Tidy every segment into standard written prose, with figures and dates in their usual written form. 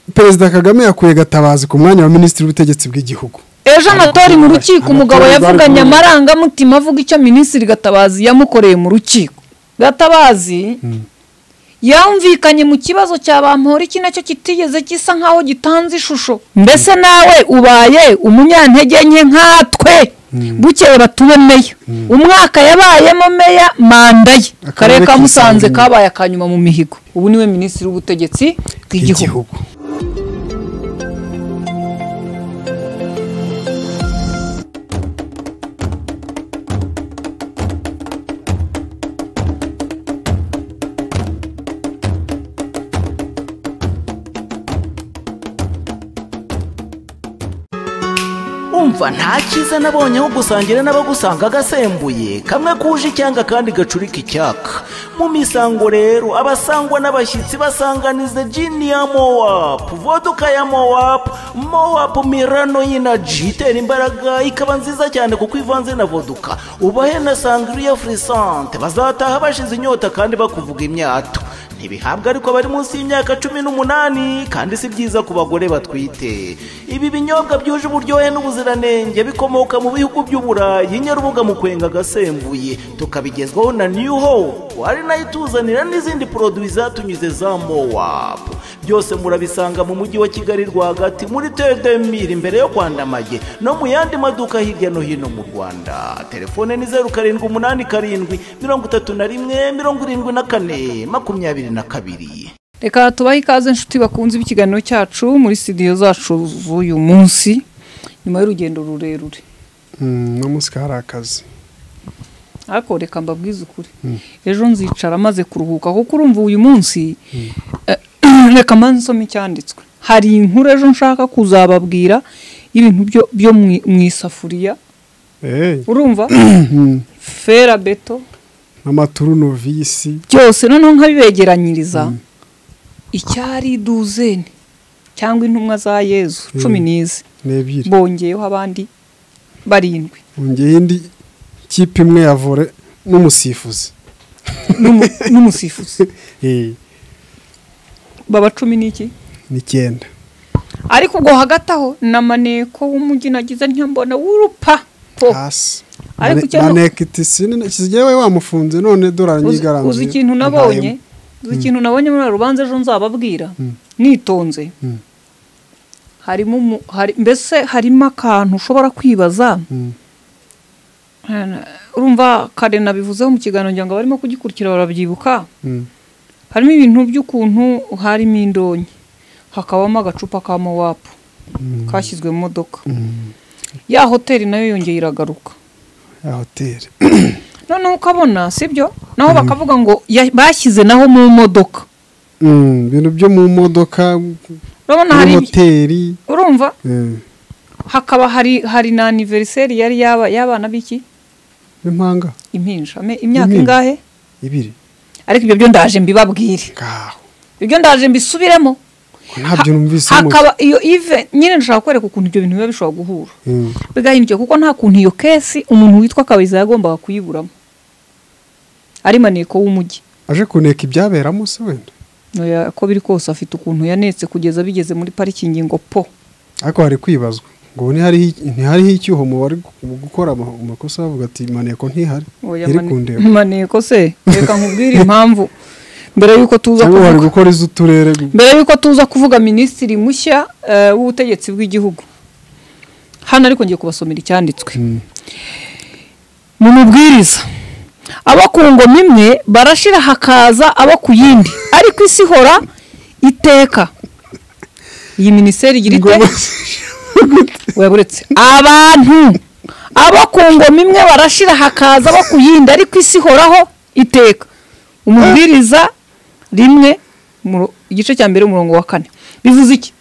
Perezida Kagame yakuye Gatabazi ku mwanya wa Minisitiri w'Ubutegetsi bw'igihugu. Ejo Anatori mu rukiko umugabo yavuganye amarangamutima avuga icyo Minisitiri Gatabazi yamukoreye mu rukiko. Gatabazi yumvikanye mu kibazo cya Bampora iki nacyo kitigeze gisa nkaho gitanze ishusho. Mbese nawe ubaye umunyantege nke nkatwe bukeye batube meya. Umwaka yabayemo meya manda ye. Karere ka Musanze kabaye akanyuma mu mihigo. Ubu niwe Minisitiri w'Ubutegetsi bw'igihugu. Umva nta cyiza nabonye aho gusangira n'abagusanga gasembuye kamwe kuje icyanga kandi gacurika icyaka mu misango rero abasangwa n'abashyitsi basanganiza gin ya Mowapu, vodka ya Mowapu Mirano y'inaji itera imbaraga ikaba nziza cyane kuko ivanze na vodka, ubahe na sangria frisante bazataha bashize inyota kandi bakuvuga imyato. Ntibihabwa ariko bari munsi y'imyaka 18 kandi si byiza ku bagore batwite. Ibi binyobwa byuje uburyohe n'ubuziranenge bikomoka mu bihugu by'Uburayi, Nyarubuga mu kwenga gasembuye tukabigezwaho na New Hope ari nayo ituzanira n'izindi produits zatunyuze za Mowapu. Byose murabisanga mu mujyi wa Kigali rwagati muri Tedemir imbere yo Kwandamage no mu yandi maduka hirya no hino mu Rwanda. Telefone ni 0787 31 74 22. Reka tubahe ikaze inshuti bakunze ikiganiro cyacu muri studio zacu z'uyu munsi nyuma y'urugendo rurerure. No munsi hari akazi. Ariko reka mbabwize ukuri. Ejo nzicara maze kuruhuka kuko urumva uyu munsi reka mansome cyanditswe. Hari inkuru ejo nshaka kuzababwira ibintu byo mu isafuriya. Urumva? Fera beto amaturu novisi byose noneho nkabibegeranyiriza icyari duzene cyangwa intumwa za Yezu 12 bongeyeho abandi barindwi ongeye indi kipe imwe ya vore n'umusifuzi baba 10 9 ariko ubwo hagati aho namaneko w'umujyi nagize ntiyambona w'urupa hasi manekiti kizigewe wamufunze none dolari nyigaranze. Uzi ikintu nabonye muri rubanze ejo nzababwira nitonze. Harimo mbese harimo akantu ushobora kwibaza. Urumva kare nabivuzeho mu kiganiro ngira ngo barimo kugikurikira barabyibuka. Harimo ibintu by'ukuntu harimo indonyi hakabamo agacupa ka Mowapu kashyizwe mu modoka. Ya hoteli nayo yongeye iragaruka. Ya hoteli none ukabona sibyo naho bakavuga ngo bashyize naho mu modoka ibintu byo mu modoka urabona hari hoteli urumva hakaba hari na anniversaire yari yabana biki impanga impinja imyaka ingahe 2 ariko ibyo ndaje mbibabwire ibyo ndaje mbisubiremo ntabyo numvise hakaba iyo even nyine ndashaka kwereka ukuntu ibyo bintu biba bishobora guhura bigahinduka kuko nta kuntu iyo kesi umuntu witwa Kabiza yagombaga kuyiburamo ari maneko w'umujyi aje kuneka ibyaberamo se wenda no ko biri kose afite ukuntu yanetse kugeza bigeze muri parikingi ngo po ariko hari kwibazwa ngo ntihari icyuho mu bari gukora amakosa bavuga ati maneko ntihari iri kundeba maneko se reka nkubwire impamvu mbere yuko tuza kuvuga gukora izuturere mbere yuko tuza kuvuga Minisitiri mushya w'Ubutegetsi bw'igihugu hano ariko ngiye kubasomera icyanditswe mu mubwiriza abo ku ngoma imwe barashira hakaza abo ku yindi ariko isi hora iteka. Iyi minisiteri igira ite weburetse abantu abo ku ngoma imwe barashira hakaza abo ku yindi ariko isi horaho iteka. Umubwiriza rimwe igice cya mbere umurongo wa 4 bivuze iki?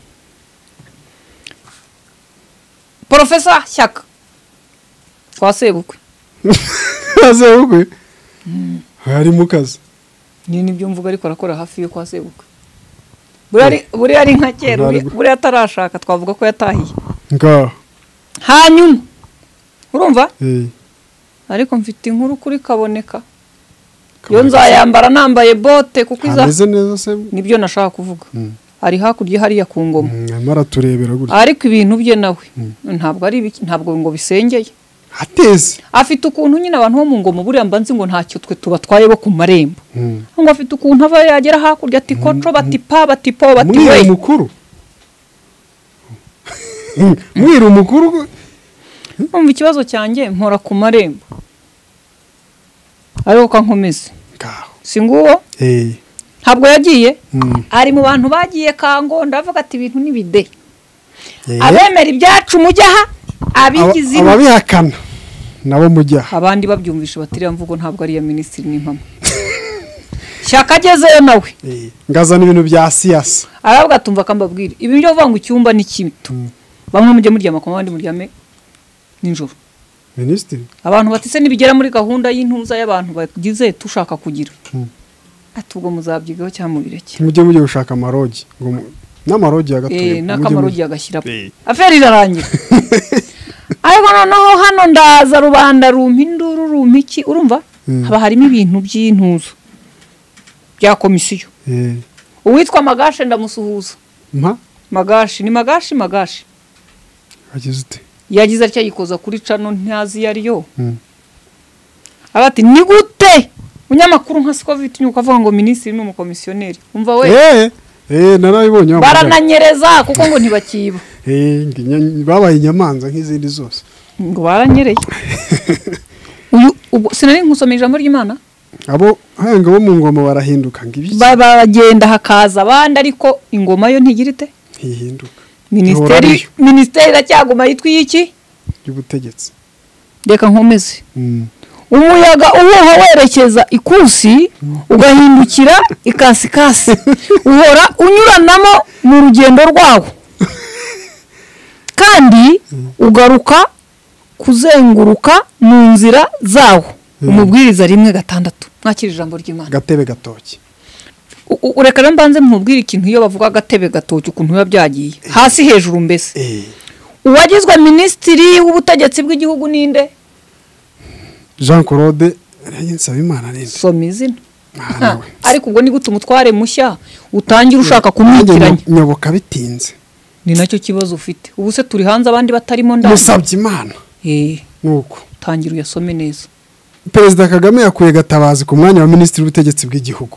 Professor Shyaka twasebukwe twasebukwe hari mu kazi nibyo mvuga ariko arakora hafi yo kwasebukwe buri ari nka kera buri atarashaka twavuga ko yatahiye hanyuma urumva ariko mfite inkuru kuri kaboneka yo nzayambara nambaye bote kuko iza nibyo nashaka kuvuga ari hakurya hariya ku ngoma amara turebera gutya ariko ibintu bye nawe ntabwo ngo bisengeye ateze afite ukuntu nyine abantu bo mu ngoma buriya mbanzi ngo ntacyo twe tubatwaye bo ku marembo ngo afite ukuntu ava yagera hakurya ati koco bati po bati we mwiru mukuru umva ikibazo cyanjye mpora ku marembo ariko kankomeze si nguwo ntabwo yagiye ari mu bantu bagiye kango ndavuga ati ibintu nibide abemera ibyacu mujyaha abigize ababihakana nabo mujyaha abandi babyumvisha batiriya mvugo ntabwo ari ya minisitiri n'impamo Shyaka agezeyo nawe ngazana ibintu bya siyasa aravuga tumva kambabwira ibi byo vanga icyumba ni kimito bamwe mujye muryama ko abandi muryame ninjoro minisitiri abantu batise nibigera muri gahunda y'intuza y'abantu bagize tushaka kugira atubwo muzabyigaho cyamubireke mujye gushaka amarogi ngo n'amarogi yagatuye n'akamarogi yagashyira aferi irarangira ariko noneho hano ndaza rubanda rumpinduru rumpiki urumva haba harimo ibintu by'intuzo bya komisiyo uwitwa Magashe ndamusuhuza Magashi ni Magashi agize ute yagize atya yikoza kuri cano ntazi yariyo abati ni gute munyamakuru nka Scovit nyuko avuga ngo minisitiri n'umukomisiyoneri umva we narabibonye barananyereza kuko ngo ntibakiba babaye inyamanza nk'izindi zose ngo baranyereye uyu sinari nkusomeye ijambo ry'Imana abo hanga bo mu ngoma barahinduka ngibiki bagenda hakaza abandi ariko ingoma yo ntigirite ntihinduka ministeri racyagoma yitwa iki y'ubutegetsi reka nkomeze umuyaga ubuho werekeza ikusi ugahindukira ikasikasi uhora unyuranamo mu rugendo rwawo kandi ugaruka kuzenguruka mu nzira zawo umubwiriza 1:6 mwakira ijambo ry'Imana gatebe gatoki ureka mbanze mubwira ikintu iyo bavuga gatebe gatoki ukuntu biba byagiye hasi hejuru mbese uwagizwe minisitiri w'ubutegetsi bw'igihugu ninde Jean Claude Nsabimana ninde somizina ariko ubwo ni gute umutware mushya utangira ushaka kumwikiranya nyoboka bitinze ni nacyo kibazo ufite ubu se turi hanze abandi batarimo ndani musabye Imana nuko tangira uyasome neza Perezida Kagame yakuye Gatabazi ku mwanya wa minisitiri w'ubutegetsi bw'igihugu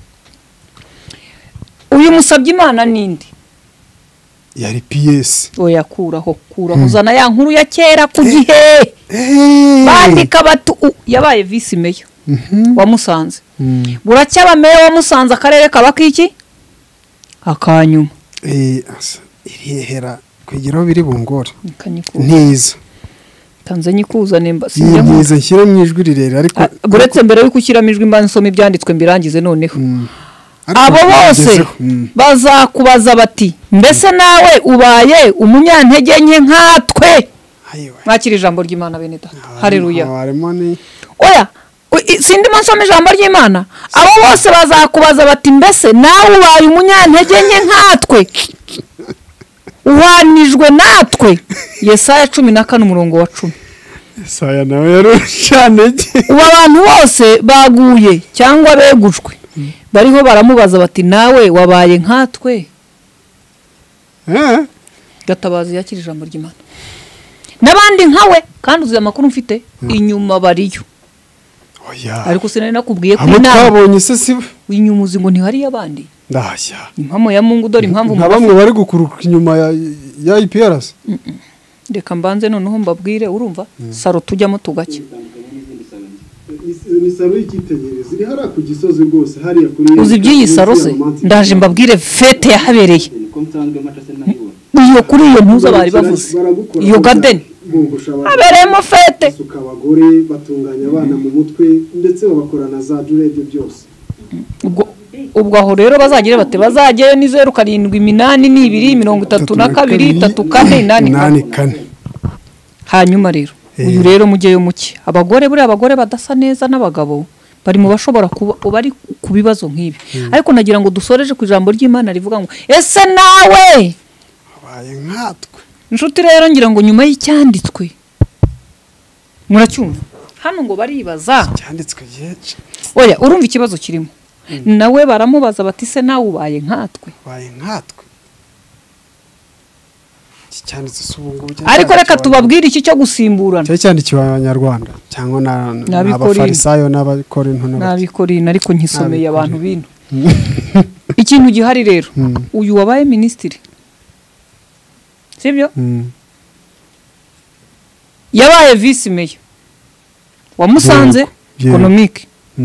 uyu musabye Imana ninde yari PS oyakuraho zana ya nkuru ya kera ku gihe bandika batu yabaye vice mayor wa Musanze buracya bameya wa Musanze akarere kabakiki akanyuma irihera kwigiraho biri bungore kanyikuza ntiza Tanzania kuzane mbasi ntiza nshyira mu ijwi rirere ariko buretse mbere yo gushyiramo ijwi mba nsoma ibyanditswe mbirangize noneho abo bose bazakubaza bati mbese nawe ubaye umunyantege nke nkatwe mwakira ijambo ry'Imana bene data haleluya oya sindi nsoma ijambo ry'Imana abo bose bazakubaza bati mbese nawe ubaye umunyantege nke nkatwe uhanijwe natwe Yesaya 14:10 Yesaya nawe yarushanege ubu abantu bose baguye cyangwa begujwe bariho baramubaza bati nawe wabaye nkatwe Gatabazi yakira ijambo ry'Imana nabandi nkawe kandi uzi amakuru mfite inyuma bariyo ariko sinari nakubwiye ko inama twabonye se sibo inyuma uzi ngo ntihari yabandi ndashya impamo ya Mungu dore impamvu bamwe bari gukuruka inyuma ya IPRS reka mbanze noneho mbabwire urumva saro tujyamo tugake ni saro y'ikitegereza iri hara ku gisozi rwose hariya kuri uzi by'iyi saro se ndaje mbabwire fete yahabereye iyo kuri iyo ntuza bari bavuze iyo garden habereyemo fete abagore batunganya abana mu mutwe ndetse babakorana za durede byose ubwo aho rero bazagire bate bazageye ni 07823234 hanyuma rero uyu rero mugeyo muke abagore buri abagore badasa neza n'abagabo bari mu bashobora kuba bari ku bibazo nk'ibi ariko nagira ngo dusoreje ku ijambo ry'Imana rivuga ngo ese nawe abaye nkatwe inshuti rero ngira ngo nyuma y'icyanditswe muracyumva hano ngo baribaza cyanditswe yeje oya urumva ikibazo kirimo nawe baramubaza bati se nawe ubaye nkatwe cyanditse subungu ariko reka tubabwire iki cyo gusimburana cyandikiwe abanyarwanda cyangwa n'abafarisayo n'abakorinto n'abikorina ariko nkisomeye abantu bino ikintu gihari rero uyu wabaye ministiri sibyo yabaye vice mayor wamusanze economique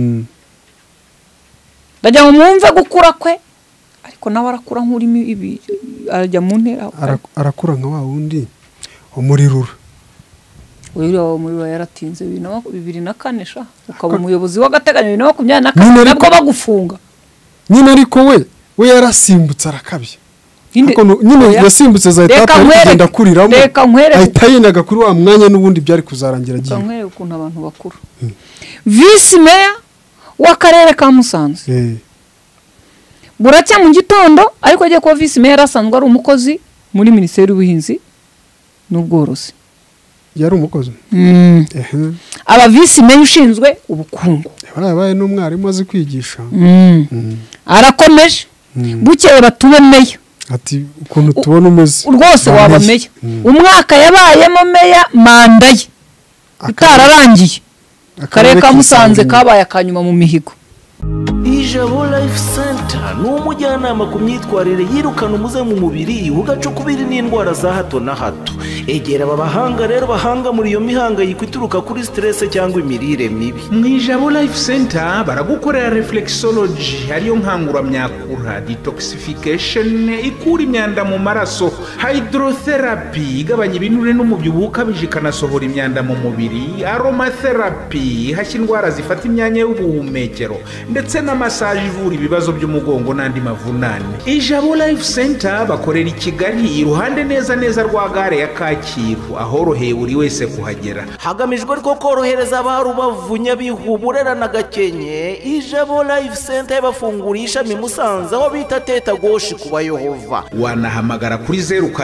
bajya mwumve gukura kwe ariko nawe arakura nk'urimo ibi arajya mu ntera arakura nka wa wundi umurirura umuriro yaratinze 2024 sha ukaba umuyobozi w'agateganyo 2024 nabwo bagufunga nyine ariko we yarasimbutse arakabye nyine yasimbutse za etapa agenda kuriramo ahita yinaga kuri wa mwanya n'ubundi byari kuzarangira agiye nkwereka ukuntu abantu bakuru vice mayor w'akarere ka Musanze buracya mu gitondo ariko agiye kuba vice mayor asanzwe ari umukozi muri Minisiteri y'Ubuhinzi n'Ubworozi yari umukozi aba vice mayor ushinzwe ubukungu yabaye n'umwarimu azi kwigisha arakomeje bukeye batuwe mayor ati ukuntu tubona umeze rwose waba mayor umwaka yabayemo mayor manda ye itararangiye akarere ka Musanze kabaye akanyuma mu mihigo Ijabo Life Center ni umujyanama ku myitwarire yirukana umuze mu mubiri ugacukubiri n'indwara za hato na hato. Egera aba bahanga rero bahanga muri iyo mihangayiko ituruka kuri stress cyangwa imirire mibi. Mu Ijabo Life Center baragukorera reflexology ariyo nkanguramyakura, detoxification ikura imyanda mu maraso, hydrotherapy igabanya ibinure n'umubyibuho ukabije ikanasohora imyanda mu mubiri, aromatherapy ihashya indwara zifata imyanya y'ubuhumekero ndetse na massage ivura ibibazo by'umugongo n'andi mavunane. Ijabo Life Center bakorera i Kigali iruhande neza rwa gare ya Kacyiru ahoroheye buri wese kuhagera. Hagamijwe ko korohereza abarubavu Nyabihu Burera na Gakenke. Ijabo Life Center bafunguriye ishami Musanze aho bita Teta Goshi kuba Yehova. Wanahamagara kuri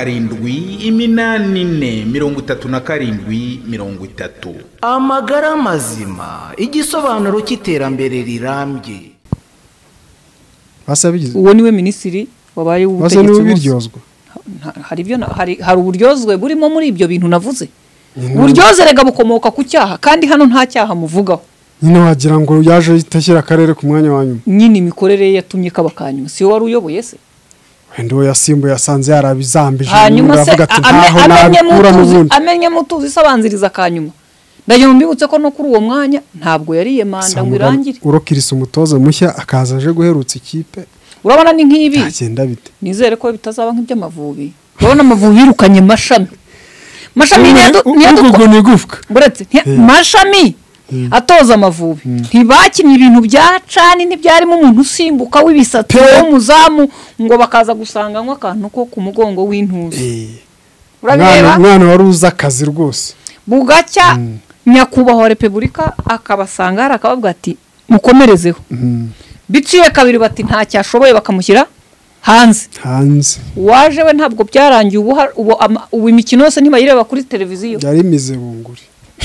0784373030. Amagara mazima igisobanuro cy'iterambere rirambye. Basabigize uwo niwe minisitiri wabaye w'ubutegetsi. Hari uburyozwe burimo muri ibyo bintu navuze. Uburyoze rega bukomoka ku cyaha kandi hano nta cyaha muvugaho. Nyine wagira ngo yaje itashyira akarere ku mwanya wa nyuma. Nyine imikorere yatumye kabakanyuma si wari uyoboye se. Wendo yasimbuye yasanze yarabizambije uravuga ati ntaho nabikura n'ubundi. Amenye mutuzi sabanziriza kanyuma. Ndaje mbibutse ko no kuri uwo mwanya ntabwo yariye manda ngo irangire. Urokirisa umutoza mushya akaza aje guherutsa ikipe. Urabona ni nk'ibi. Agenda bite. Nizere ko bitazaba nk'iby'amavubi. Urabona amavubi yirukanye Mashami. Mashami niyo nigufka. Buretse Mashami atoza amavubi. Ntibakinye ibintu bya cani ntibyarimo umuntu usimbuka w'ibisatsi w'umuzamu ngo bakaza gusanga nko akantu ko ku mugongo w'intuzi. Urabireba? Mwana waruza akazi rwose. Bugacya nyakubahwa Repubulika akabasanga arakababwa ati mukomerezeho. Biciye kabiri bati nta cyashoboye bakamushyira hanze. Waje we ntabwo byarangiye ubu imikino yose ntibayireba kuri televiziyo. Yari mize bunguri.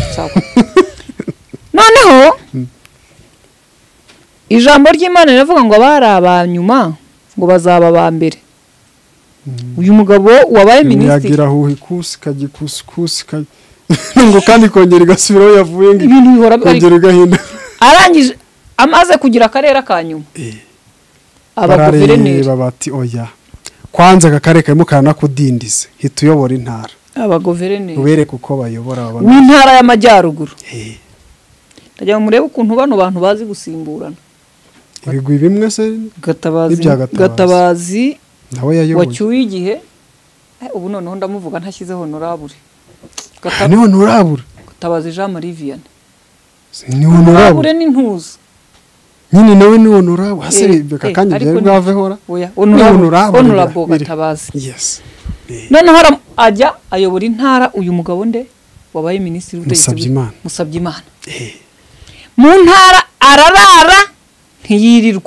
Noneho ijambo ry'Imana riravuga ngo bari abanyuma ngo bazaba ba mbere. Uyu mugabo wabaye minisitiri yagira huhikusi kagikusi ngo kandi kongera igasubiraho yavuye ngo ibintu bihora kongera gahinda. Arangije amaze kugira akarere kanyuma. Abaguverineri babati oya. Kwanza akarere karimo kana kudindize hita uyobora intara. Abaguverineri ubereke uko bayobora abantu. W'intara y'amajyaruguru. Ndajya murebe ukuntu bano bantu bazi gusimburana. Ibigwi bimwe se Gatabazi nawe yayoboye. Wacyuye igihe ubu noneho ndamuvuga ntashyize honorable. Ni honorable. Gatabazi Jean Marie Vianney. Ni honorable n'intuza. Nyine nawe ni honorable hase kakanye byo bwavehora. Oya honorable Gatabazi. Yes. Noneho ajya ayobora intara uyu mugabo nde wabaye minisitiri w'ubutegetsi Musabyimana. Mu ntara ararara ntiyirirwa.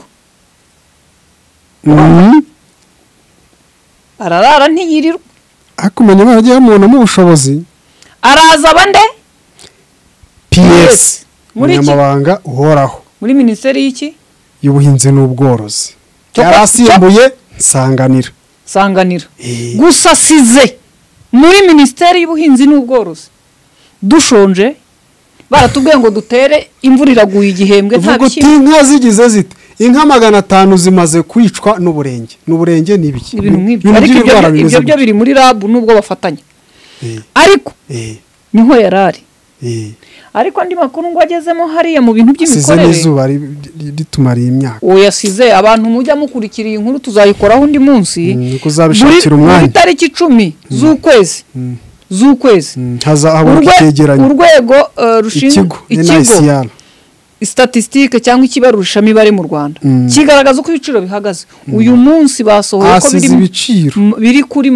Ararara ntiyirirwa. Akumenya bagiye mubona mu bushobozi. Araza bande? PS. Muri mabanga uhoraho. Muri minisiteri y'iki? y'ubuhinzi n'ubworozi yarasimbuye Sanganira gusa size muri minisiteri y'ubuhinzi n'ubworozi dushonje baratubwiye ngo dutere imvura iraguye igihembwe nta bishyimbo inka zigize zite inka 500 zimaze kwicwa n'uburenge n'ibiki ibyo byo biri muri lab nubwo bafatanya ariko niho yarari ariko andi makuru ngo agezemo hariya mu bintu by'imikorere izuba ritumariye imyaka yasize abantu mujya mukurikira iyi nkuru tuzayikoraho undi munsi kuzabishakira umwanya muri tariki 10 z'ukwezi hazahaboneka icyegeranyo urwego rushinzwe ikigo statistique cyangwa ikibarurishamibare mu Rwanda kigaragaza uko ibiciro bihagaze uyu munsi basohoye ko biri kuri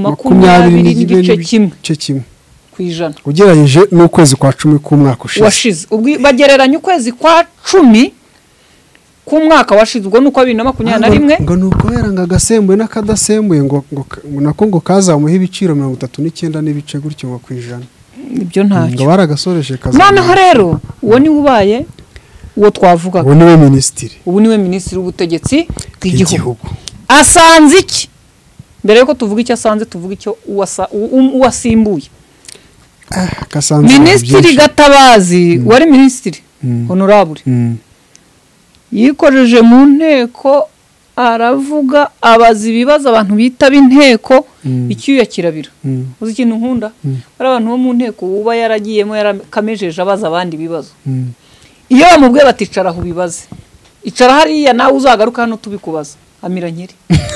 20.1% ugereranyije n'ukwezi kwa 10 k'umwaka washize bagereranya ukwezi kwa 10 k'umwaka washize ubwo nuko 2021 ngo nuko yeranga agasembuye n'akadasembuye ngo nako ngo kazamuhe ibiciro 39 n'ibice gutyo ngo kwijana ibyo ntacyo ngo baragasoreshe kaza noneho rero uwo ni ubaye uwo twavuga ubu niwe minisitiri w'ubutegetsi bw'igihugu asanze iki mbere yuko tuvuga icyo asanze tuvuga icyo uwasimbuye Minisitiri Gatabazi wari minisitiri honorable yikojeje mu nteko aravuga abaza ibibazo abantu bitaba inteko icyuya kirabira uzi ikintu nkunda ari abantu bo mu nteko uba yaragiyemo yarakamejeje abaza abandi bibazo iyo bamubwiye baticara aho bibaze icara hariya nawe uzagaruka hano tubikubaza amira nkeri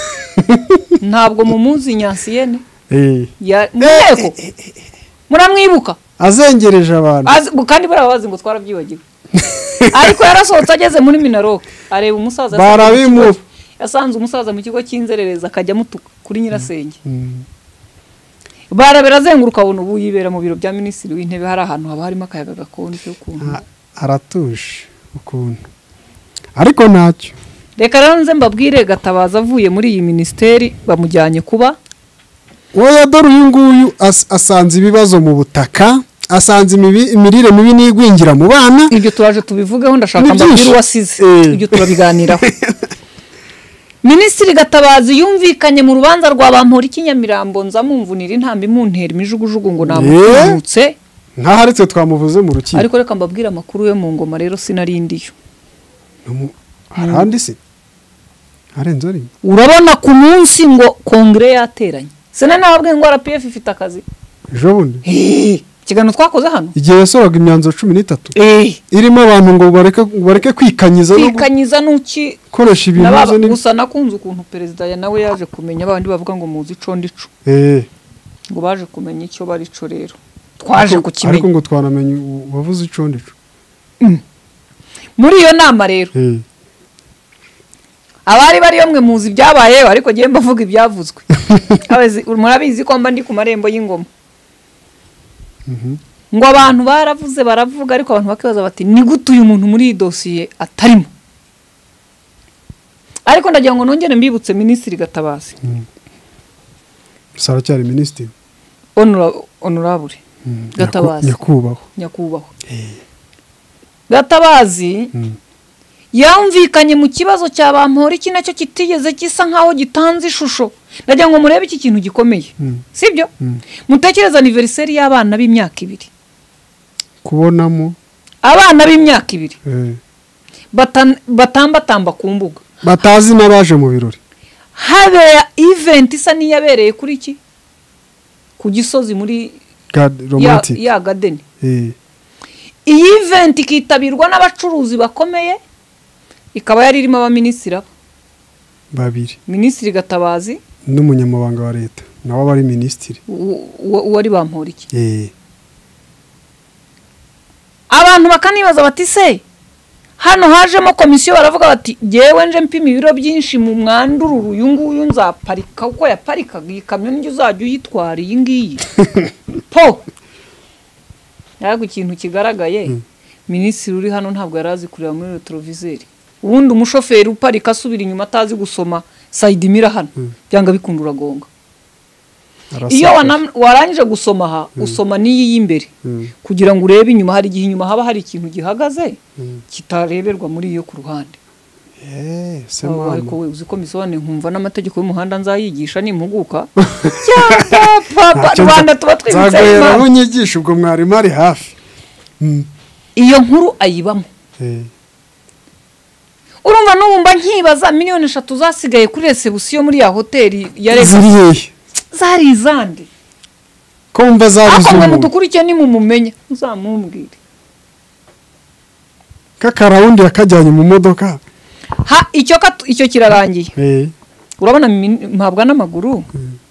ntabwo mumuzi Nyansiyene ya nteko muramwibuka azengereje abantu kandi barabazi ngo twarabyibagiwe ariko yarasohotse ageze muri Minaro areba umusaza yasanze umusaza mu kigo cy'inzerereza akajya mutuka kuri Nyirasenge barazenguruka abona ubu yibera mu biro bya minisitiri w'intebe hari ahantu haba harimo akayaga gakonje ukuntu aratuje ukuntu ariko ntacyo reka rero nze mbabwire Gatabazi avuye muri iyi minisiteri bamujyanye kuba wowe dore uyu nguyu asanze ibibazo mu butaka asanze imirire mibi n'igwingira mu bana ibyo turaje tubivugeho ndashaka mbabwire wasize ibyo turabiganiraho Minisitiri Gatabazi yumvikanye mu rubanza rwa Bamporiki Nyamirambo nzamumvunira intambi muntera imijugujugu ngo namutse ntaharitse twamuvuze mu rukiko ariko reka mbabwire amakuru yo mu ngoma rero sinarindiyo harandi se harenzori urabona ku munsi ngo kongre yateranye sena nababwe ngo RPF ifite akazi ejo bundi kigano twakoze hano igihe yasoraga imyanzuro 13 irimo abantu ngo bareke kwikanyiza nuki koresha ibintu gusa nakunze ukuntu perezida ya nawe yaje kumenya abandi bavuga ngo muzi ico ndico ngo baje kumenya icyo barico rero twaje kukimenya ariko ngo twanamenye bavuze ico ndico muri iyo nama rero abari bari yomwe muzi byabaye ariko giye mbavuga ibyavuzwe murabizi ko mba ndi ku marembo y'ingoma ngo abantu baravuga ariko abantu bakibaza bati ni gute uyu muntu muri dosiye atarimo ariko ndagira ngo nongere mbibutse Minisitiri Gatabazi sara cyari minisitiri honorable Gatabazi nyakubahwa Gatabazi yumvikanye mu kibazo cya Bamporiki nacyo kitigeze gisa nkaho gitanze ishusho ndagira ngo murebe iki kintu gikomeye sibyo mutekereza anniversaire y'abana b'imyaka 2 kubonamo abana b'imyaka 2 batamba ku mbuga batazi nabaje mu birori habe event isa niyabereye kuri iki ku Gisozi muri ya garden iyi event ikitabirwa n'abacuruzi bakomeye ikaba yari irimo abaminisitiri babiri Minisitiri Gatabazi n'umunyamabanga wa leta nawe bari minisitiri wari Bamporiki abantu bakanibaza bati se hano hajemo komisiyo baravuga bati jewe nje mpima ibiro byinshi mu mwandururu uyu nguyu nzaparika uko yaparikaga ikamyo n'ijye uzajya uyitwara iyi ngiyi po ntabwo ikintu kigaragaye minisitiri uri hano ntabwo yarazi kureba muri retroviseur ubundi umushoferi uparika asubira inyuma atazi gusoma side mirror hano byanga bikundura gonga iyo warangije gusoma aha usoma niyi y'imbere kugira ngo urebe inyuma hari igihe inyuma haba hari ikintu gihagaze kitareberwa muri iyo ku ruhande se mama ariko we uzi ko misobanure nkumva n'amategeko y'umuhanda nzayigisha nimpuguka Rwanda tuba twibutse zagwera unyigisha ubwo mwarimu ari hafi iyo nkuru ayibamo urumva n'ubumba nkibaza miliyoni 3 zasigaye kuri resebusiyo muri ya hoteli ya Legacy zari izande ko mva zabuze umuntu mudukurikiye ni mumumenye uzamumbwire kakarawundi yakajyanye mu modoka icyo kirarangiye urabona mpabwa n'amaguru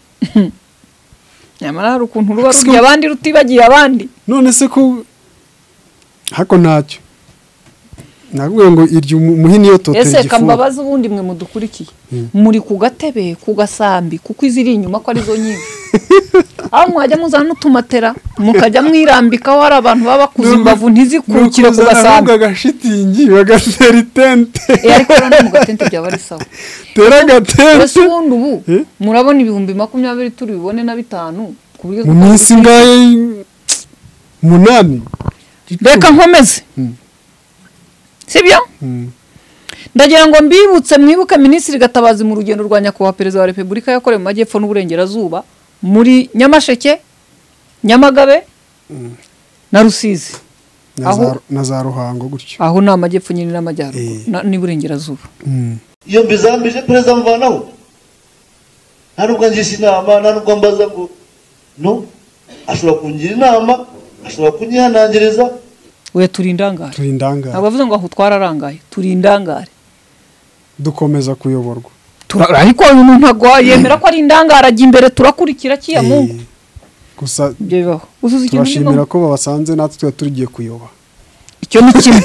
nyamara hari ukuntu ruba rurya abandi rutibagiye abandi none se ko hako ntacyo nagwe ngo iryo muhini yo totera ese kambabaza ubundi mwe mudukurikiye muri ku gatebe ku gasambi kuko iziri inyuma ko arizo nyinshi aho mwajya muzana n'utumatera mukajya mwirambikaho hari abantu baba bakuze imbavu ntizikukire ku gasambi agashitingi bagatera itente ariko rero mu gatente byaba ari sawa tera gatente ese ubundi ubu murabona 2020 turi bibone na 5 mu minsi ngaye 8 reka nkomeze sibyo ndagira ngo mbibutse mwibuke Minisitiri Gatabazi mu rugendo rwa nyakubahwa Perezida wa Repubulika yakorewe mu majyepfo n'uburengerazuba muri Nyamasheke Nyamagabe na Rusizi na za Ruhango gutyo aho na amajyepfo nyine n'amajyaruguru n'uburengerazuba iyo mbizambije Perezida mvanaho ntabwo ngisha inama ntabwo mbaza ngo no ashobora kungira inama ashobora kunyihanangiriza we turindangare ntabwo bavuze ngo aho twararangaye turindangare dukomeza kuyoborwa ariko uyu muntu ntago yemera ko ari indangare ajya imbere turakurikira kiya Mungu gusa byebaho turashimira ko babasanze natwe tugiye kuyoba icyo ni kimwe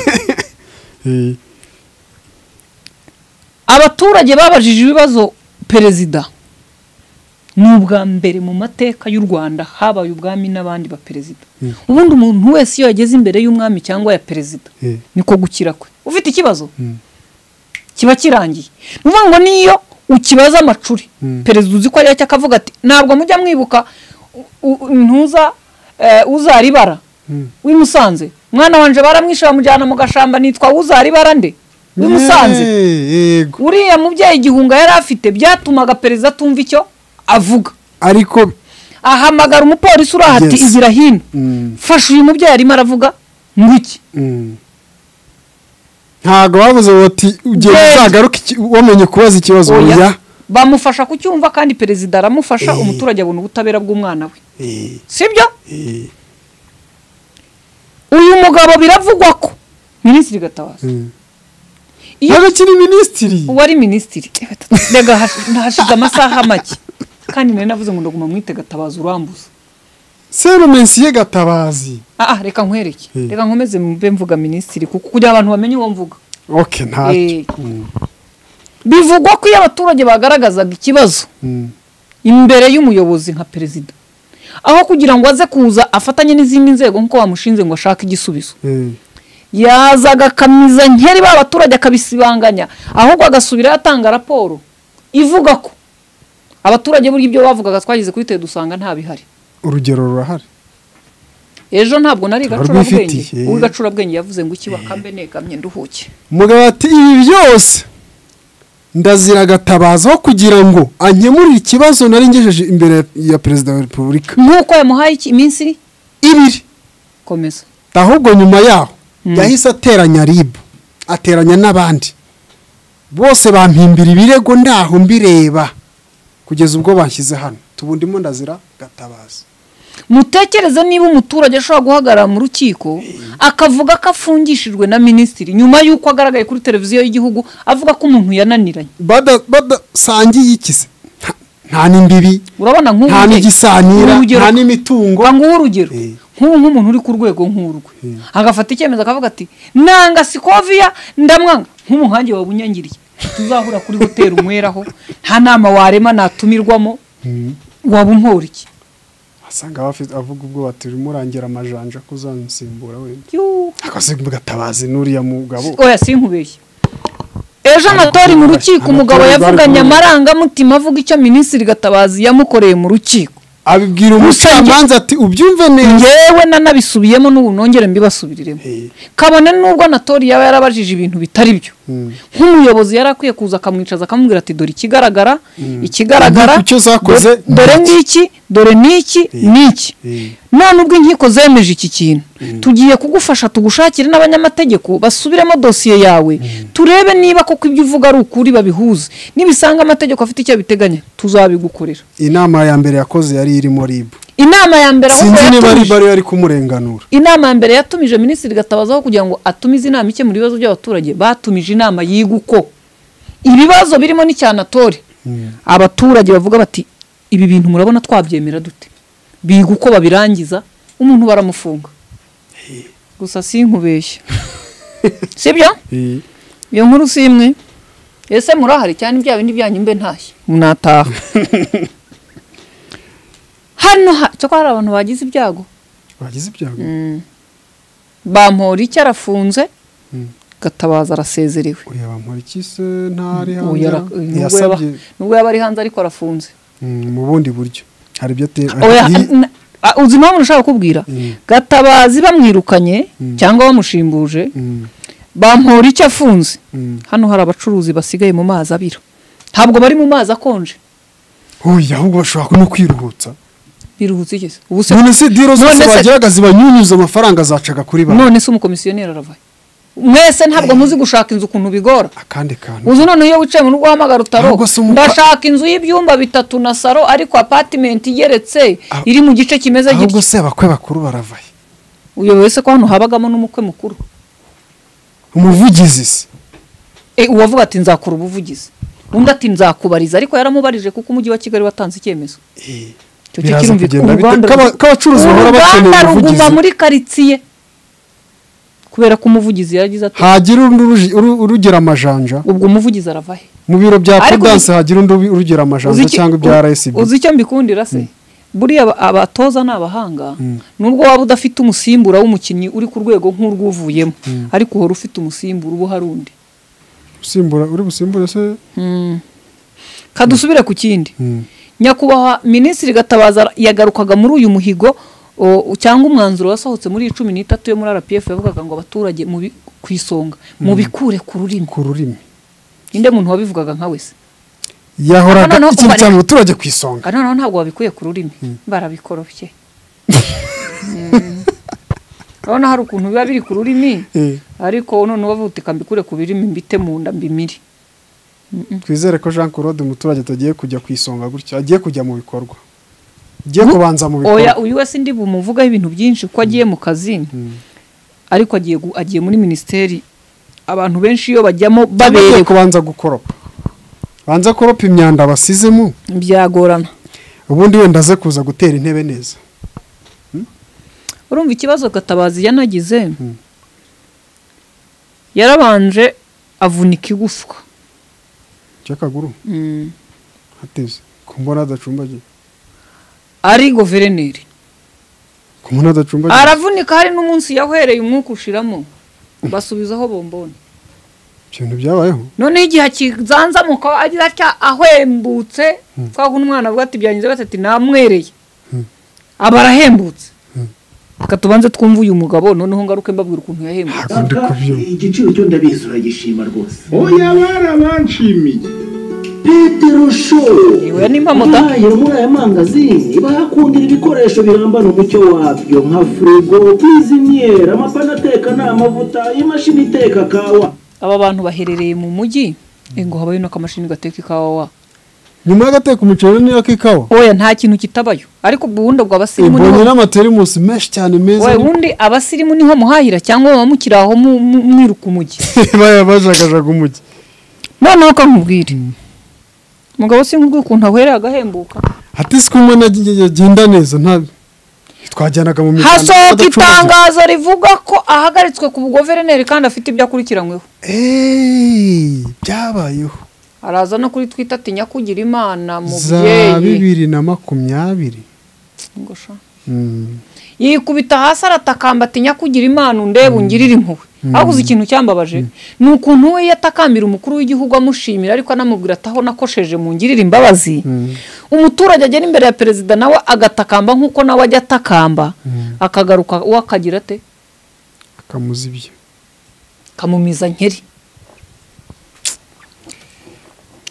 abaturage babajije ibibazo perezida n'ubwa mbere mu mateka y'u Rwanda habaye ubwami n'abandi ba perezida ubundi umuntu wese iyo yageze imbere y'umwami cyangwa ya perezida niko gukira kwe ufite ikibazo kiba kirangiye nuvuga ngo niyo ukibaza amacuri perezida uzi ko ari yacyo akavuga ati ntabwo mujya mwibuka ntuza uzaribara w'imusanze mwana wanje baramwishe bamujyana mu gashamba nitwa uzaribara nde w'imusanze uriya mubyeyi igihunga yari afite byatumaga perezida tumva icyo avuga ariko ahamagara umupolisi urahati igira hino fasha uyu mubyeyi arimo aravuga ngwiki ntago bavuze bati ugiye uzagaruka wamenye kubaza ikibazo ya bamufasha kucyumva kandi perezida aramufasha umuturage abona ubutabera bw'umwana we sibyo uyu mugabo biravugwa ko Minisitiri Gatabazi iyo kiri minisitiri wari minisitiri rega hashize amasaha make kandi nari navuze ngo ndaguma mwite Gatabazi urambuza Sero Mensiye Gatabazi reka nkwereke reka nkomeze mbe mvuga minisitiri kuko kugira abantu bamenye uwo mvuga okay ntacyo bivugwa ko abaturage bagaragazaga ikibazo imbere y'umuyobozi nka perezida aho kugira ngo aze kuza afatanye n'izindi nzego nko bamushinze ngo ashaka igisubizo yazaga kamiza nkeri b'abaturage akabisibanganya ahubwo agasubira yatanga raporo ivuga ko abaturage buryo ibyo bavugaga twagize kuri te dusanga nta bihari urugero rurahari ejo ntabwo nari gacurabwenge uwo gacurabwenge yavuze ngo ikibakambe negamye nduhuke mugabo ati ibi byose ndazira Gatabazi kugira ngo ankemurire ikibazo nari ngejeje imbere ya Perezida wa Repubulika nkuko yamuhaye iminsi 2 komeza ahubwo nyuma yaho yahise ateranya RIB ateranya n'abandi bose bampimbira ibirego ndaho mbireba kugeza ubwo banshyize hano tubundimo ndazira Gatabazi mutekereze niba umuturage ashobora guhagarara mu rukiko akavuga ko afungishijwe na minisitiri nyuma y'uko agaragaye kuri televiziyo y'igihugu avuga ko umuntu yananiranye badasangiye ikise nta n'imbibi urabona nk'ubu nta n'igisanira nta n'imitungo nguwo urugero nk'umuntu uri ku rwego nk'urwe agafata icyemezo akavuga ati nanga Sikovia ndamwanga nk'umuhange wa Bunyangiriye tuzahura kuri hoteli umweraho nta nama warema natumirwamo wabunkora iki asanga bafite avuga ubwo bati urimo urangira amajanja kuzansimbura wenda akasigwa Gatabazi nuriya mugabo oya sinkubeshye ejo natori mu rukiko umugabo yavuganye amarangamutima avuga icyo Minisitiri Gatabazi yamukoreye mu rukiko abibwira umucamanza ati ubyumve neza yewe nanabisubiyemo n'ubu nongere mbibasubiriremo kabone nubwo natori yaba yarabajije ibintu bitari byo nk'umuyobozi yari akwiye kuza akamwicaza akamubwira ati dore ikigaragara ikigaragara icyo zakoze dore n'iki dore n'iki n'iki none ubwo inkiko zemeje iki kintu tugiye kugufasha tugushakire n'abanyamategeko basubiremo dosiye yawe turebe niba koko ibyo uvuga ari ukuri babihuze nibisanga amategeko afite icyo biteganya tuzabigukorera. Inama ya mbere yakoze yari irimo RIB. Inama ya mbere ahubwo yatumije bari kumurenganura. Inama ya mbere yatumije Minisitiri Gatabazaho kugira ngo atumize inama ike muri bibazo by'abaturage batumije inama yiguko ibibazo birimo n'icyanatore abaturage bavuga bati ibi bintu murabona twabyemera dute biguko babirangiza umuntu baramufunga gusa sinkubeshya sibyo iyo nkuru simwe ese murahari cyane ibya bindi byanyu mbe ntashye munataha hano cyo hari abantu bagize ibyago bampora icyo arafunze Gatabaza arasezerewe oya bampora iki se ntari hanze nubwo yaba ari hanze ariko arafunze mu bundi buryo hari byo uzi impamvu nashaka kubwira Gatabazi bamwirukanye cyangwa bamushimbuje bampora icyo afunze hano hari abacuruzi basigaye mu mazi abira ntabwo bari mu mazi akonje oya ahubwo bashobora no kwiruhutsa biruhutse iki none se diro zose bageraga banyunyuza amafaranga zacaga kuri ba none se umukomisiyoneri aravaye mwese ntabwo muzi gushaka inzu kuntu bigora akandi kantu uzi none iyo wicaye mu rugo hamagara utaro ndashaka inzu y'ibyumba 3 na saro ariko apartment igeretse iri mu gice kimeze gityo ahubwo se abakwe bakuru baravaye uyo wese ko hano habagamo n'umukwe mukuru umuvugizi se uwavuga ati nzakora ubuvugizi undi ati nzakubariza ariko yaramubarije kuko umujyi wa Kigali watanze icyemezo biraza kugenda k'abacuruzi bahora bakeneye ubuvugizi ruguma muri quartier kubera ko umuvugizi yagize ati hagira urugera amajanja ubwo umuvugizi aravahe mu biro bya Prudence hagira urugera amajanja cyangwa ibya RSB uzi icyo mbikundira se buriya abatoza n'abahanga nubwo waba udafite umusimbura w'umukinnyi uri ku rwego nk'urwuvuyemo ariko uhora ufite umusimbura ubu harundi usimbura uri busimbure se kadusubire ku kindi nyakubahwa Minisitiri Gatabaza yagarukaga muri uyu muhigo cyangwa umwanzuro wasohotse muri 13 yo muri RPF yavugaga ngo abaturage mu kwisonga mu bikure ku rurimi inde muntu wabivugaga nka wese yahoraga ikintu cyane abaturage kwisonga none ntabwo babikuye ku rurimi barabikorofye urabona hari ukuntu biba biri ku rurimi ariko none bavutika mbikure ku birimi mbite mu nda mbimiri twizere ko Jean Claude umuturage tagiye kujya kwisonga gutya agiye kujya mu bikorwa agiye kubanza mu bikorwa oya uyu wese ndi bumuvugaho ibintu byinshi ko agiye mu kazi ariko agiye muri ministeri abantu benshi iyo bajyamo babereye kubanza gukoropa banza koropa imyanda basizemo byagorana ubundi wenda aze kuza gutera intebe neza urumva ikibazo Gatabazi yanagize yarabanje avunika igufwa cyakaguru hateze kumbona adacumbaje ari guverineri kumbona adacumbaje aravunika hari n'umunsi yahwereye umwuka ushiramo basubizaho bombone ibintu byabayeho none igihe kizanzamuka agira cya ahembutse twago umwana avuga ati byanyize gatati namwereye abarahembutse katubanze twumva uyu mugabo noneho ngaruke mbabwira ukuntu yahembutse igiciro cyo ndabizi uragishima rwose oya barabanshimiye Petero Show iwe nimba muta muri aya mangazini bahakundira ibikoresho birambana umucyo wabyo nka frigo kwiziniyera amapana ateka n'amavuta imashini iteka kawa aba bantu baherereye mu mujyi ngo habayo n'akamashini gateka ikawa nyuma y'agateka umuceri niyo kikawa oya nta kintu kitabayo ariko ubundi bwa basirimu niho n'amaterimusi menshi cyane meza oya ubundi abasirimu niho muhahira cyangwa bamukiraho mwiruka umujyi bajagajaga umujyi noneho kamubwire mugabo sinkubwo ukuntu ahwereye agahembuka ati sikumwe nagenda neza ntabi twajyanaga mu mikanda hasohoka itangazo rivuga ko ahagaritswe ku guverineri kandi afite ibyo akurikiranyweho byabayeho araza no kuri Twitter ati nyakugira imana mu za 2020 ngosha yikubita hasi aratakamba ati nyakugira imana ndebe ungirira impuhwe ahuze ikintu cyambabaje nukuntu we yatakambira umukuru w'igihugu amushimira ariko anamubwira ataho nakosheje mu ngirira imbabazi umuturage agera imbere ya perezida nawe agatakamba nkuko nawe ajya atakamba akagaruka wakagira ate akamuzibye kamumiza nkeri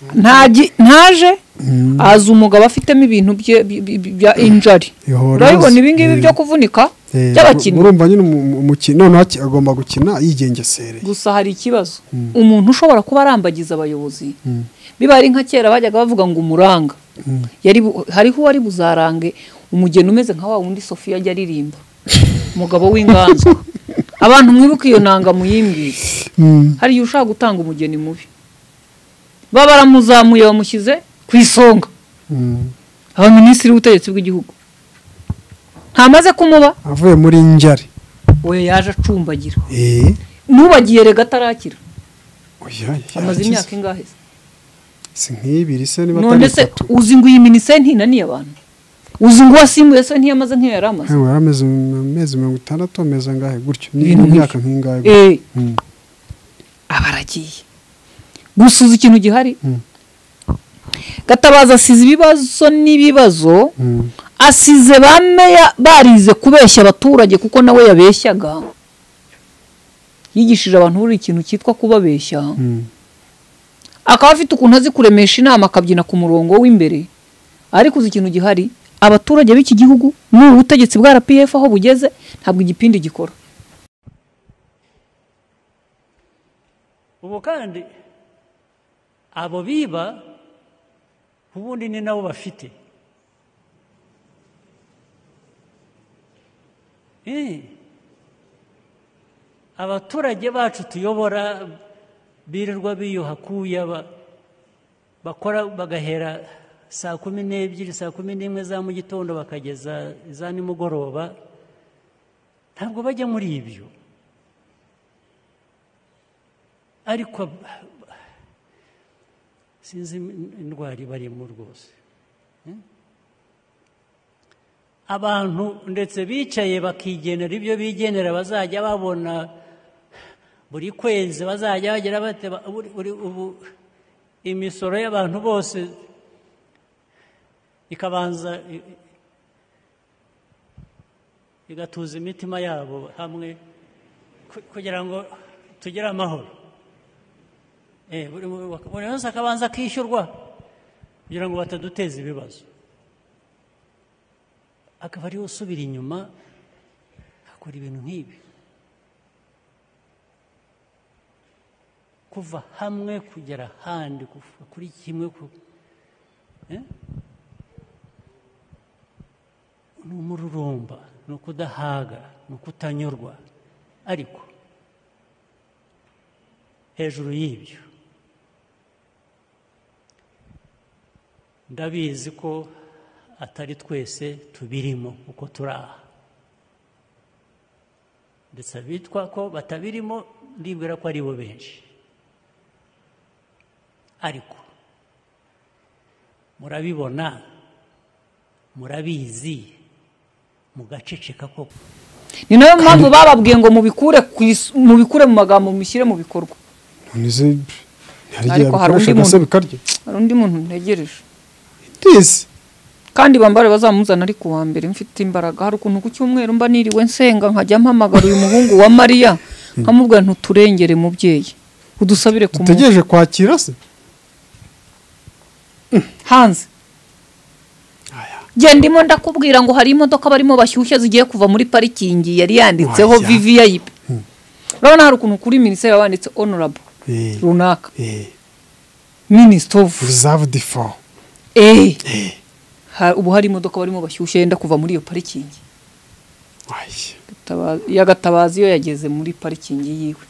ntaje aza umugabo afitemo ibintu bya injari urabibona ibingibi byo kuvunika by'abakinnyi urumva nyine umukino noneho agomba gukina yigengesereye gusa hari ikibazo umuntu ushobora kuba arambagiza abayobozi biba ari nka kera bajyaga bavuga ngo umuranga hariho uwari buzarange umugeni umeze nka wa wundi Sofia ajya aririmba umugabo w'inganzo abantu mwibuka iyo nanga muyimbwira hari iyo ushaka gutanga umugeni mubi babaramuzamuye bamushyize ku isonga abaminisitiri w'ubutegetsi bw'igihugu ntamaze kumuba avuye muri njari we yaje acumbagira nubagiye rega atarakira amaze imyaka ingahe si nk'ibiri se niba none se uzi ngo iyi minisiteri ntinaniye abantu uzi ngo wasimbuye se ntiyamaze nk'iyo yari amaze yarameze amezi 60 ameze angahe gutyo n'imyaka nk'ingahe abaragiye gusuza ikintu gihari Gatabazi asize ibibazo n'ibibazo asize bameya barize kubeshya abaturage kuko nawe yabeshyaga yigishije abantu buri ikintu cyitwa kubabeshya akaba afite ukuntu azi kuremesha inama akabyina ku murongo w'imbere ariko uzi ikintu gihari abaturage b'iki gihugu n'ubu butegetsi bwa RPF aho bugeze ntabwo igipindi gikora ubu kandi abo biba ubundi ni nabo bafite abaturage bacu tuyobora birirwa biyuhakuye bakora bagahera saa 12 saa 11 za mu gitondo bakageza za nimugoroba ntabwo bajya muri ibyo ariko sinzi indwara barimo rwose abantu ndetse bicaye bakigenera ibyo bigenera bazajya babona buri kwezi bazajya bagira bate ubu imisoro y'abantu bose ikabanza igatuza imitima yabo hamwe kugira ngo tugire amahoro buri wese akabanza akishyurwa kugira ngo bataduteza ibibazo akaba ariwe usubira inyuma akora ibintu nk'ibi kuva hamwe kugera ahandi kuri kimwe ni umururumba ni ukudahaga ni ukutanyurwa ariko hejuru y'ibyo ndabizi ko atari twese tubirimo uko turi aha ndetse abitwa ko batabirimo ndibwira ko ari bo benshi ariko murabibona murabizi mugaceceka koko ni nayo mpamvu bababwiye ngo mubikure mu magambo mumishyire mu bikorwa ariko hari undi muntu ntegereje kandi bambare bazamuzana ari kuwa mbere mfite imbaraga hari ukuntu ku cyumweru mba niriwe nsenga nkajya mpamagara uyu muhungu wa Mariya nkamubwira ntuturengere mubyeyi udusabire ku muntu utegereje kwakira se hanze genda ndimo ndakubwira ngo hari imodoka barimo bashyushya zigiye kuva muri parikingi yari yanditseho VVIP urabona hari ukuntu kuri minisiteri wanditse honorable runaka minister of reserved for ubu hari imodoka barimo bashyushya yenda kuva muri iyo parikingi Gatabazi iyo yageze muri parikingi yiwe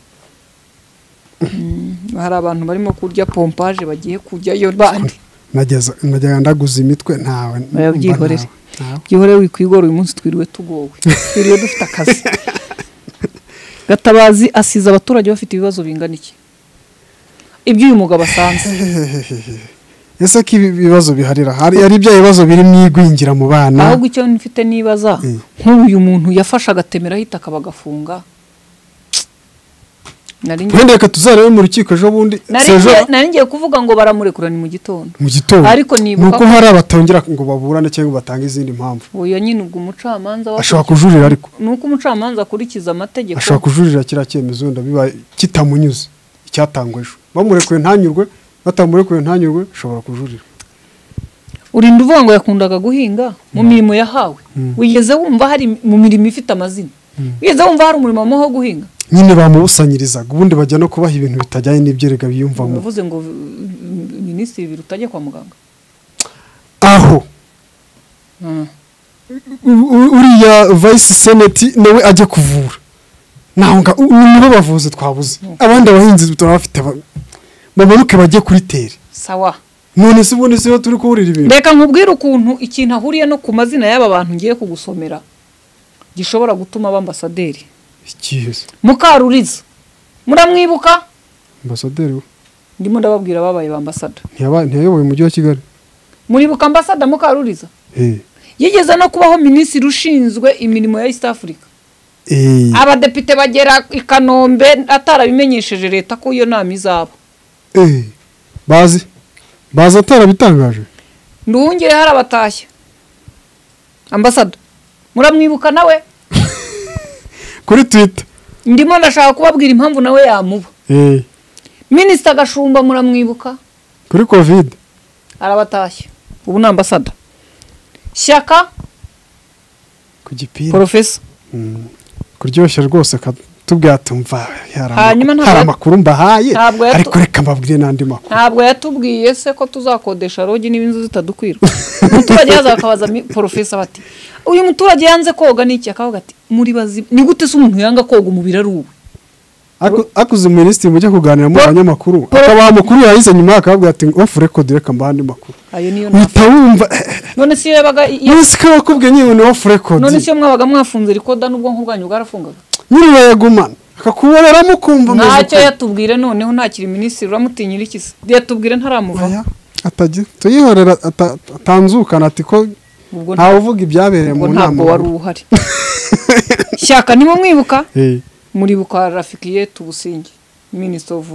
hari abantu barimo kurya pompage bagiye kujyayo bandi najyaga ndaguza imitwe ntawe byihorere wikwigora uyu munsi twiriwe tugowe twiriwe dufite akazi Gatabazi asize abaturage bafite ibibazo bingana iki ibyo uyu mugabo asanze ese ko ibibazo biharira hari ibyo bibazo biri mu igwingira mu bana ahubwo icyo mfite nibaza nk'uyu muntu yafasha agatemera hita akabagafunga wenda reka tuzarebe mu rukiko ejo bundi nari ngiye kuvuga ngo baramurekura ni mu gitondo ariko nibuka nuko hari abatongera ngo baburane cyangwa batanga izindi mpamvu oya nyine ubwo umucamanza ashobora kujurira ariko nuko umucamanza akurikiza amategeko ashobora kujurira kira cyemezo wenda biba kitamunyuze icyatangwa ejo bamurekuye ntanyurwe batamurekuye ntanyurwe ushobora kujurira. urinda uvuga ngo yakundaga guhinga mu mirimo yahawe wigeze wumva hari mu mirimo ifite amazina wigeze wumva hari umurimo wo guhinga nyine bamubusanyirizaga ubundi bajya no kubaha ibintu bitajyanye n'ibyerega biyumvamo. bavuze ngo minisitiri birutajye kwa muganga aho uriya vice senate nawe ajya kuvura naho nibo bavuze twabuze abandi abahinzi turabafite bamanuke bajye kuri tere sawa none se ubone se turi kuburira ibintu. reka nkubwire ukuntu ikintu ahuriye no ku mazina y'aba bantu ngiye kugusomera gishobora gutuma abambasaderi ikihese Mukaruriza muramwibuka ambasaderi ndimo ndababwira babaye bambasada ntiyayoboye umujyi wa Kigali muribuka ambasada Mukaruriza yigeze no kubaho minisitiri ushinzwe imirimo ya East Africa abadepite bagera i Kanombe atarabimenyesheje leta ko iyo nama izaba baza atarabitangaje nduhungire hari abatashye ambasada muramwibuka nawe kuri Twitter ndimo ndashaka kubabwira impamvu nawe yamuba Minister Gashumba muramwibuka kuri covid arabatashye ubu ni ambasada Shyaka ku gipira Professor kuryoshya rwose katubwira tumva hanyuma hari amakuru mbahaye ariko reka mbabwire n'andi makuru ntabwo yatubwiye se ko tuzakodesha rogi n'ibinzu zitadukwira umuturage yaza akabaza Professor bati uyu muturage yanze koga n'iki akavuga ati muri bazi ni gute se umuntu yanga koga umubiri ari uwe akuze minisitiri mujye kuganira mu banyamakuru akabaha amakuru yahize nyuma akavuga ati off record reka mbandi makuru ayo niyo wumva none se yabaga nese ko bakubwiye nyine ni off record none se mwabaga mwafunze recorda n'ubwonko bwanyu bwarafungaga nyine bayagumana akakuboreramo kumva meze ntacyo yatubwire noneho ntakiri minisitiri uramutinyira iki se yatubwire ntaramuva atagira tuyihorera atanzukana ati ko ntawe uvuga ibyabereye mu nama ntabwo wari uhari Shyaka nimo mwibuka muribuka Rafikiye Tubusinge Minister of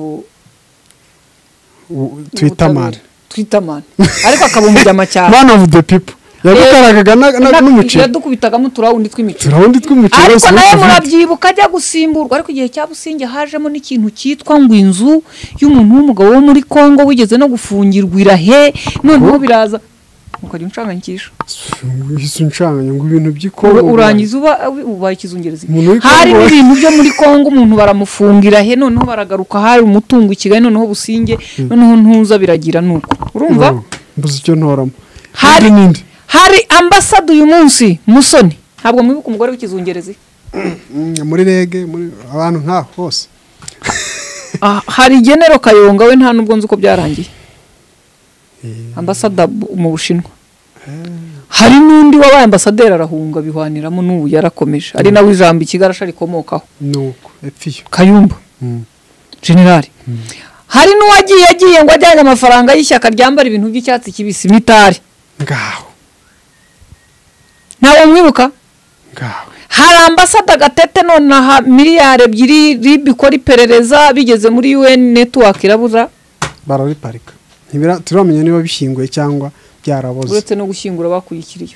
Twitterman ariko akabumujyama cyane man of the people yadukaragaga n'umuceri yadukubitagamo turawundi tw'imiceri ariko nawe murabyibuka ajya gusimburwa ariko igihe cya Businge hajemo n'ikintu cyitwa ngo inzu y'umuntu w'umugabo wo muri Kongo wigeze no gufungirwa irahe noneho biraza ukari uncanganyikisha isuncanganya ngo ibintu by'Kongo urangiza uba ikizungereza hari ibintu byo muri Kongo umuntu baramufungira he noneho baragaruka hari umutungo Kigali noneho Businge noneho ntuza biragira nuko urumva mbuze icyo ntoramo hari ambassador uyu munsi Musoni ntabwo mwibuka umugore w'ikizungerezi muri rege muri abantu nka hose hari General Kayonga we nta nubwo nzi uko byarangiye ambasada mu Bushinwa hari n'undi wabaye ambasaderi arahunga bihwaniramo n'ubu yarakomeje ari nawe ijambo ikigarasha rikomokaho nuko epfiyo Kayumba general hari n'uwagiye ngo ajyanye amafaranga y'ishyaka ryambara ibintu by'icyatsi kibisi mitari ngaho ntawe mwibuka ngaho hari ambasada Gatete none aha miliyari 2 ribikora iperereza bigeze muri UN network irabuza barariparika turamenya niba bishinguye cyangwa byaraboze uretse no gushyingura bakuyikiriye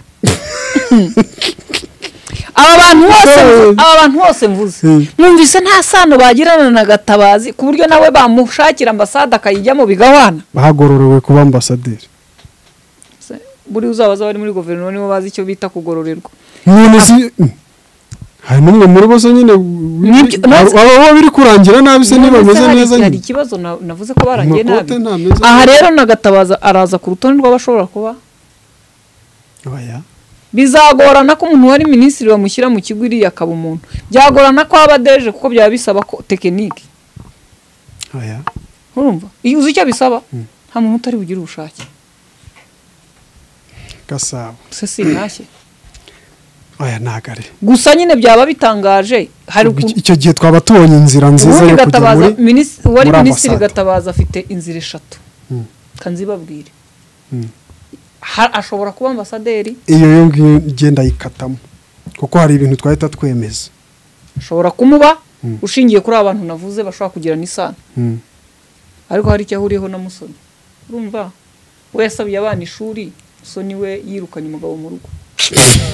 aba bantu bose mvuze mwumvise nta sano bagirana na Gatabazi ku buryo nawe bamushakira ambasada akayijyamo bigahwana bahagororewe kuba ambasaderi buri uzabaza bari muri guverinoma nibo bazi icyo bita kugororerwa hari n'umwe muri bose nyine abo biri kurangira nabi se niba bameze neza hari ikibazo navuze ko barangiye nabi aha rero na Gatabaza araza ku rutonde rw'abashobora kuba bizagorana ko umuntu wari minisitiri bamushyira mu kigo iriya akaba umuntu byagorana ko abadeje kuko byaba bisaba ko tekinike urumva iyo uzi icyo bisaba nta muntu utari bugire ubushake Gasabo se sinashye nagare gusa nyine byaba bitangaje hari icyo gihe twaba tubonye inzira nziza yo kujya wari minisitiri Gatabaza afite inzira 3 kanzibabwire ashobora kuba ambasaderi iyo ngiyo igenda yikatamo kuko hari ibintu twahita twemeza ashobora kumuba ushingiye kuri abantu navuze bashobora kugira n'isano ariko hari icyo ahuriyeho na Musoni urumva we yasabiye abana ishuri Musoni we yirukanye umugabo mu rugo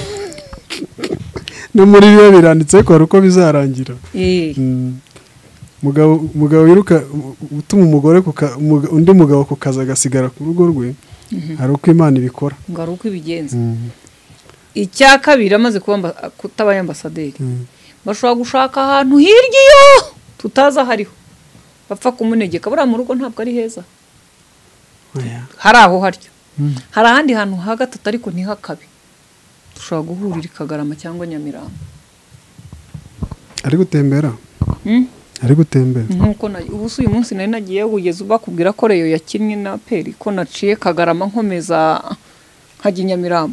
no muri biyo biranditse ko uko bizarangira mugabo yiruka utuma umugore undi mugabo ku kazi agasigara ku rugo rwe hari uko Imana ibikora ngo ari uko ibigenza icya kabiri amaze kutabaye ambasaderi bashobora gushaka ahantu hirya iyo tutaza hariho bapfa kumunegeka buriya mu rugo ntabwo ari heza hari aho haryo hari ahandi hantu ha gatatu ariko ntihakabe dushobora guhurira i Kagarama cyangwa Nyamirambo ari gutembera nkuko ubu uyu munsi nari nagiye kugeza bakubwira ko Reyo yakinnye na Peri ko naciye Kagarama nkomeza nkajya Nyamirambo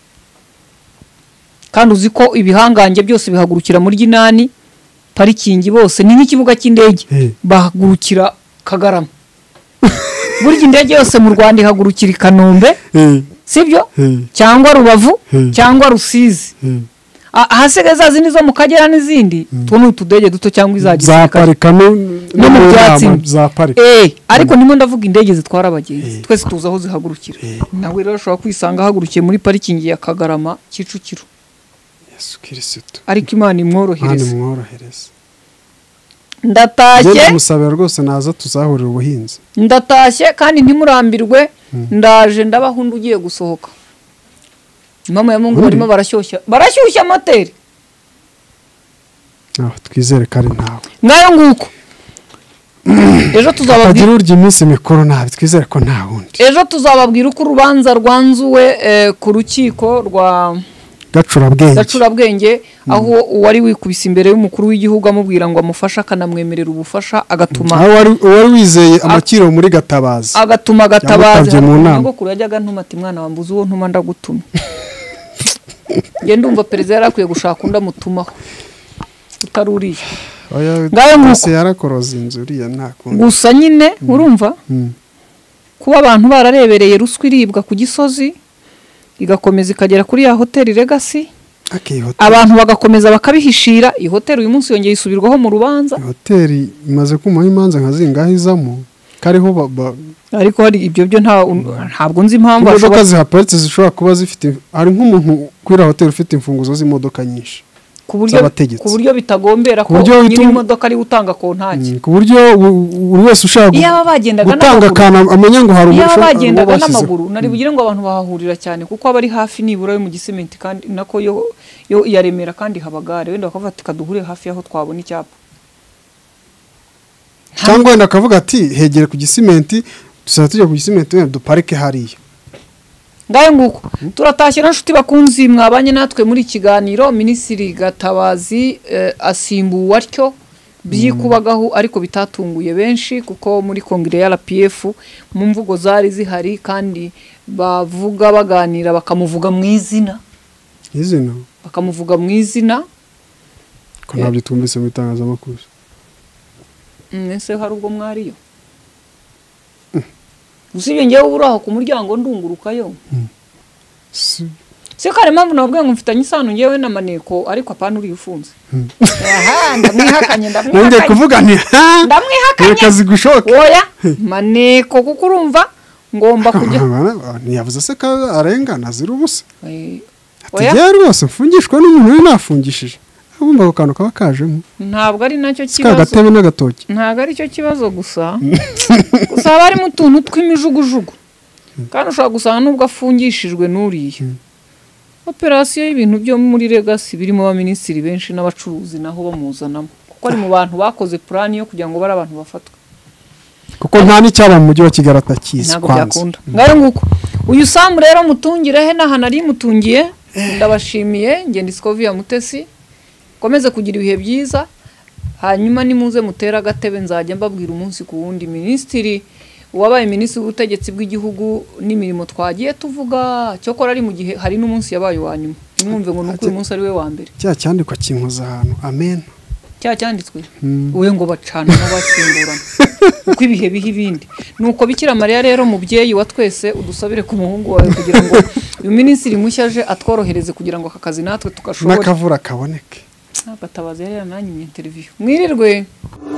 kandi uzi ko ibihangange byose bihagurukira muri Ginani parikingi bose ni nk'ikibuga cy'indege bahagurukira Kagarama burya indege yose mu Rwanda ihagurukira i Kanombe sibyo cyangwa Rubavu cyangwa Rusizi ahasigaye za zindi zo mu Kagera n'izindi tuno utudege duto cyangwa izaparika no mu byatsi ariko nimo ndavuga indege zitwara abagenzi twese tuzi aho zihagurukira nawe rero ushobora kwisanga hagurukiye muri parikingi ya Kagarama Kicukiro Yesu Kristo ariko Imana imworohereza ndatashye ndamusabira rwose naza tuzahurira ubuhinzi ndatashye kandi ntimurambirwe ndaje ndabahunda ugiye gusohoka mama ya Mungu barimo barashyushya moteri twizere kari ntawe ngayo nguko ejo tuzababwira urya iminsi mikuru nabi twizere ko nta wundi ejo tuzababwira uko urubanza rwanzuwe ku rukiko rwa Gacurabwenge aho uwari wikubise imbere y'umukuru w'igihugu amubwira ngo amufashe akanamwemerera ubufasha agatuma wari wizeye amakiro muri Gatabazi agatuma Gatabazi ngo kurajyaga ntuma ati mwana wambuze uwo ntuma ndagutuma nge ndumva perezida yarakwiye gushaka undi amutumaho utaruriye ngayo nguko yarakoroza inzu uriya ntakundi gusa nyine urumva kuba abantu bararebereye ruswa iribwa ku Gisozi igakomeza ikagera kuri ya hoteli Legacy abantu bagakomeza bakabihishira iyi hoteli uyu munsi yongeye isubirwaho mu rubanza hoteli imaze kumaho imanza nka zingahizamo kariho ariko hari ibyo byo ntabwo nzi impamvu imodoka zihaparitse zishobora kuba zifite hari nk'umuntu kuri hoteli ufite imfunguzo z'imodoka nyinshi ku buryo bitagombera ko nyine imodoka ari utanga kontaki ku buryo buri wese ushaka gutanga kana amenya ngo hari umusho bagendaga n'amaguru nari bugire ngo abantu bahahurira cyane kuko abari hafi nibura yo mu Gisimenti kandi nako yo yaremera kandi habagare wenda bakavuga ati kaduhure hafi yaho twabona icyapa cyangwa wenda akavuga ati hegere ku Gisimenti tuzaba tujya ku Gisimenti wenda duparike hariya ngayo nguko turatashye n'nshuti bakunzi mwabanye natwe muri kiganiro Minisitiri Gatabazi asimbuwe atyo byikubagaho ariko bitatunguye benshi kuko muri kongere ya RPF mu mvugo zari zihari kandi bavuga baganira bakamuvuga mu izina bakamuvuga mu izina ko ntabyo twumvise mu itangazamakuru nese hari ubwo mwariyo usibye ngewe uraho ku muryango ndungurukayo si kare mpamvu nabwiye ngo mfitanye isano ngewe na Maneko ariko apana uri ufunze ndamwihakanye ngiye kuvuga nti ndamwihakanye kazi gushoka oya Maneko kuko urumva ngomba kujya ntiyavuze se ka arengana zira ubusa ati rwose mfungishwa n'umuntu we nafungishije abumva ko kantu kaba kajemo ntabwo ari nacyo kibazo kagatebe n'agatoki ntabwo ari cyo kibazo gusa haba harimo utuntu tw'imijugujugu kandi ushobora gusanga nubwo afungishijwe n'uriye operasiyo y'ibintu byo muri Legacy birimo abaminisitiri benshi n'abacuruzi naho bamuzanamo kuko ari mu bantu bakoze plan yo kugira ngo bari abantu bafatwe kuko nta n'icyaba mu mujyi wa Kigali atakizi kwanza ngayo nguko uyu Sam rero mutungire he naha nari mutungiye ndabashimiye nge Discover Mutesi komeze kugira ibihe byiza hanyuma nimuze mutera agatebe nzajya mbabwira umunsi ku wundi Minisitiri wabaye Minisitiri w'ubutegetsi bw'igihugu n'imirimo twagiye tuvuga cyokora ari mu gihe hari n'umunsi yabaye wa nyuma nimwumve ngo nuko uyu munsi ari we wa mbere cyandikwa kinkoza ahantu amen cyanditswe uwe ngo bacana n'abasimburana uko ibihe biha ibindi nuko Bikira Mariya rero mubyeyi wa twese udusabire ku muhungu wawe kugira ngo uyu Minisitiri mushyaje atworohereze kugira ngo akazi natwe tukashobora n'akavura kaboneke Gatabazi yari yananye interview mwirirwe